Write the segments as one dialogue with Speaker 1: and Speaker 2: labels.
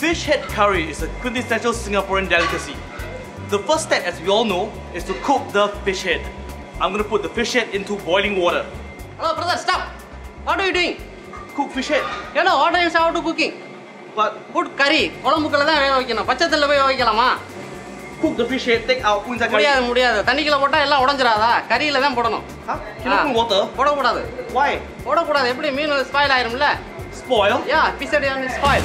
Speaker 1: Fish head curry is a quintessential Singaporean delicacy. The first step, as we all know, is to cook the fish head. I'm going to put the fish head into boiling water.
Speaker 2: Hello brother, stop! What are you doing?
Speaker 1: Cook fish head.
Speaker 2: You know what is how to cooking?
Speaker 1: But
Speaker 2: Put curry. குழம்புக்குள்ள தான் வேக வைக்கணும். பச்சைத்தல்ல போய் வைக்கலாமா?
Speaker 1: cook the fish head, take out, put inside curry.
Speaker 2: முடியாது. தண்ணிக்குள்ள போட்டா எல்லாம் உடைஞ்சிராதா? கறியில தான் போடணும்.
Speaker 1: Huh? Cannot put water?
Speaker 2: போடக்கூடாது.
Speaker 1: Why?
Speaker 2: போடக்கூடாது. எப்படி மீன் ஸ்பாயில் ஆயிரும்ல?
Speaker 1: Spoil?
Speaker 2: Yeah, fish head is spoil.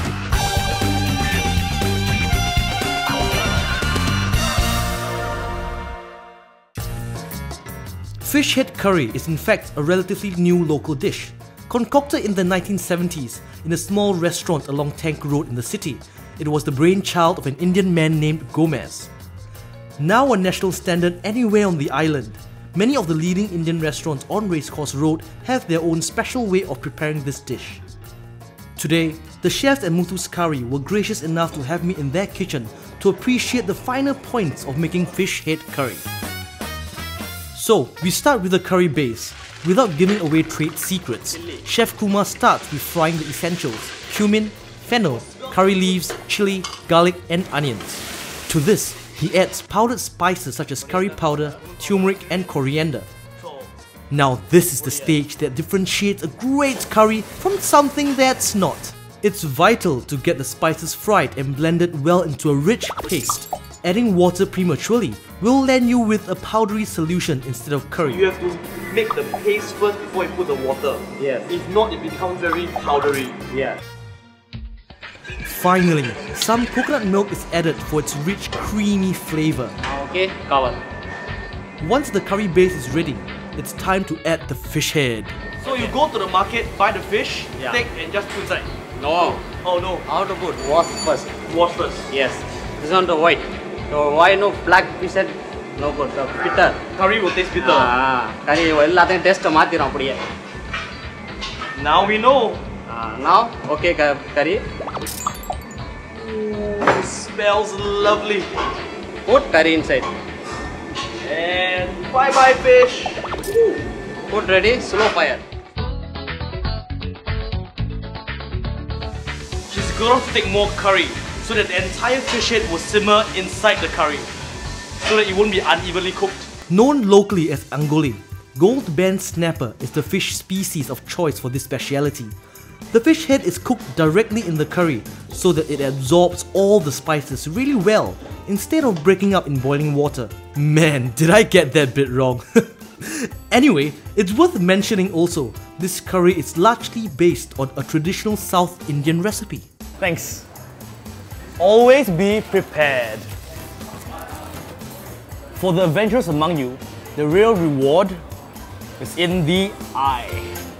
Speaker 3: Fish head curry is in fact a relatively new local dish. Concocted in the 1970s in a small restaurant along Tank Road in the city, it was the brainchild of an Indian man named Gomez. Now a national standard anywhere on the island, many of the leading Indian restaurants on Racecourse Road have their own special way of preparing this dish. Today, the chefs at Muthu's Curry were gracious enough to have me in their kitchen to appreciate the finer points of making fish head curry. So, we start with the curry base. Without giving away trade secrets, Chef Kumar starts with frying the essentials: cumin, fennel, curry leaves, chili, garlic and onions. To this, he adds powdered spices such as curry powder, turmeric and coriander. Now this is the stage that differentiates a great curry from something that's not. It's vital to get the spices fried and blended well into a rich paste. Adding water prematurely will land you with a powdery solution instead of curry.
Speaker 1: You have to make the paste first before you put the water.
Speaker 2: Yes.
Speaker 1: If not, it becomes very powdery.
Speaker 2: Yeah.
Speaker 3: Finally, some coconut milk is added for its rich, creamy flavor.
Speaker 2: Okay, cover.
Speaker 3: Once the curry base is ready, it's time to add the fish head.
Speaker 1: So you go to the market, buy the fish,
Speaker 2: Yeah.
Speaker 1: take and just put inside.
Speaker 2: No.
Speaker 1: Oh no.
Speaker 2: How to put? Wash first.
Speaker 1: Wash first.
Speaker 2: Yes. This one the white. So why no black fish head? No good. The bitter.
Speaker 1: Curry will taste bitter.
Speaker 2: கறி எல்லாத்தையும் டேஸ்ட்டை மாத்திரும் அப்படியே.
Speaker 1: Now we know.
Speaker 2: Now, okay curry.
Speaker 1: It smells lovely.
Speaker 2: Put curry inside.
Speaker 1: And bye bye fish.
Speaker 2: Put ready, slow fire.
Speaker 1: She's going to take more curry so that the entire fish head will simmer inside the curry so that it won't be unevenly cooked.
Speaker 3: Known locally as angole, gold band snapper is the fish species of choice for this speciality. The fish head is cooked directly in the curry so that it absorbs all the spices really well instead of breaking up in boiling water. Man, did I get that bit wrong. Anyway, it's worth mentioning also, this curry is largely based on a traditional South Indian recipe.
Speaker 1: Thanks. Always be prepared. For the adventurous among you, the real reward is in the eye.